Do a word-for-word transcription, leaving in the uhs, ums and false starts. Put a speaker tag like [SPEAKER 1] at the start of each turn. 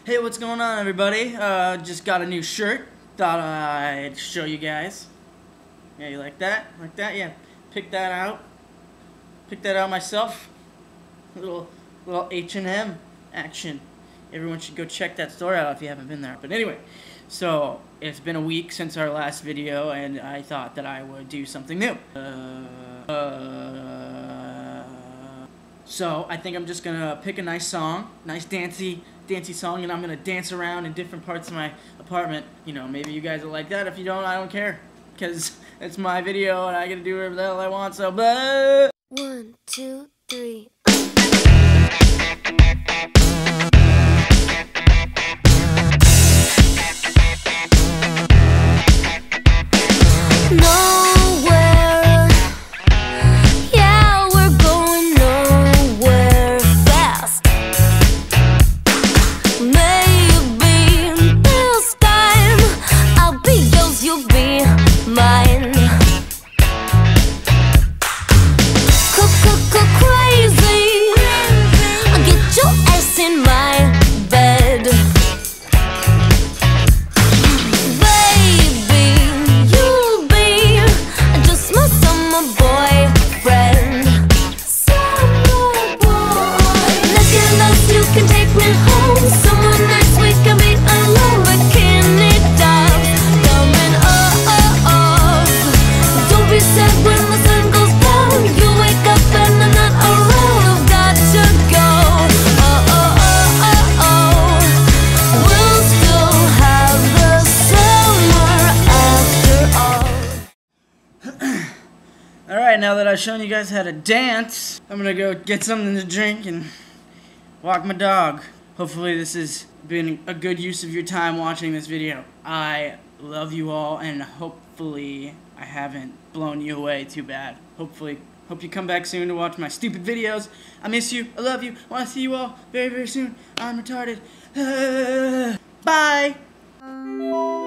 [SPEAKER 1] Hey, what's going on, everybody? Uh, just got a new shirt. Thought I'd show you guys. Yeah, you like that? Like that? Yeah. Picked that out. Picked that out myself. Little, little H and M action. Everyone should go check that store out if you haven't been there. But anyway, so it's been a week since our last video, and I thought that I would do something new. Uh, uh, so I think I'm just gonna pick a nice song, nice dancey. dancey song, and I'm gonna dance around in different parts of my apartment. You know, maybe you guys will like that. If you don't, I don't care, because it's my video and I get to do whatever the hell I want, so blah.
[SPEAKER 2] One, two, three. Nowhere. Yeah, we're going nowhere fast. Maybe this time I'll be yours, you'll be mine. Crazy, I'll get your ass in my bed. Baby, you'll be just my summer boyfriend. Summer boy. Looking like you can take me home. Somewhere nice we can be alone. Bikini dogs coming up. Don't be sad when the sun goes down. You wake up and I'm not around. I've got to go. Oh, oh, oh, oh, oh. We'll still have the summer after all.
[SPEAKER 1] Alright, now that I've shown you guys how to dance, I'm gonna go get something to drink and walk my dog. Hopefully this has been a good use of your time watching this video. I love you all, and hopefully I haven't blown you away too bad. Hopefully, hope you come back soon to watch my stupid videos. I miss you, I love you, want to see you all very, very soon. I'm retarded. Bye!